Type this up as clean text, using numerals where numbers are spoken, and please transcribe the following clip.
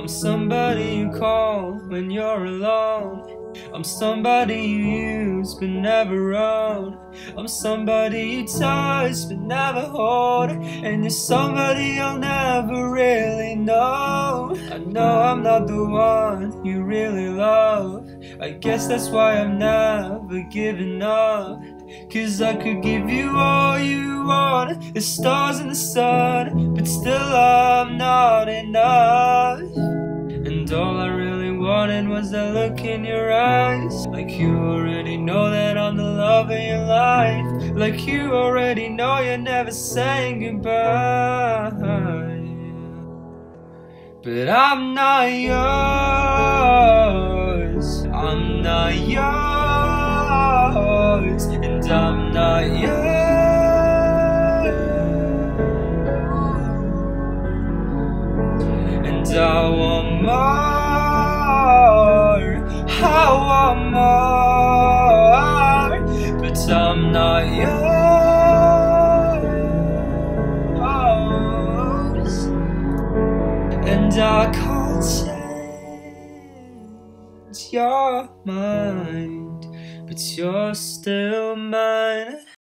I'm somebody you call when you're alone. I'm somebody you use but never own. I'm somebody you touch but never hold. And you're somebody you'll never really know. I know I'm not the one you really love. I guess that's why I'm never giving up. 'Cause I could give you all you want, the stars and the sun, but still I'm not enough. And all I really wanted was that look in your eyes. Like you already know that I'm the love of your life. Like you already know you're never saying goodbye. But I'm not yours, I'm not yours, and I'm not yours. And I want more, I want more, but I'm not yours. And I can't change your mind, but you're still mine.